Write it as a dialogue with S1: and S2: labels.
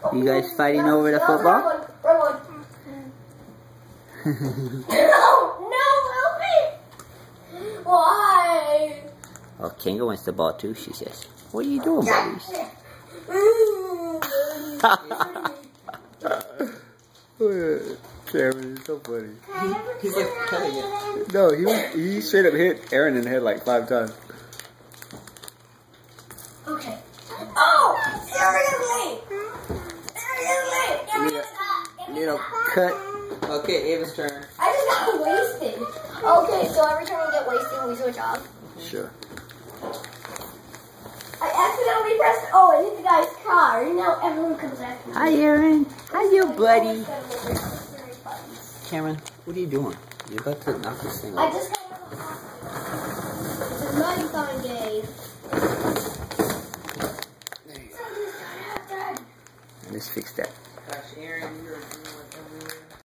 S1: You guys fighting over the football?
S2: No, help me! Why?
S1: Oh, Kinga wants the ball too, she says. What are you doing, buddies? Cameron, you're so funny.
S3: He's like cutting it.
S1: No, he straight up hit Aaron in the head like 5 times.
S2: Okay. Oh! Seriously!
S1: You know, cut.
S3: Okay, Ava's turn.
S2: I just got wasted. Okay, so every time we get wasted, we switch off.
S1: Sure.
S2: I accidentally pressed O and hit the guy's car, and now everyone comes after me.
S1: Hi, Aaron. Hi, you buddy.
S2: buttons.
S1: Cameron, what are you doing? You're about to knock this thing
S2: I
S1: off.
S2: just got it's a marathon day.
S1: Let's fix that.
S3: Gosh, Aaron, you're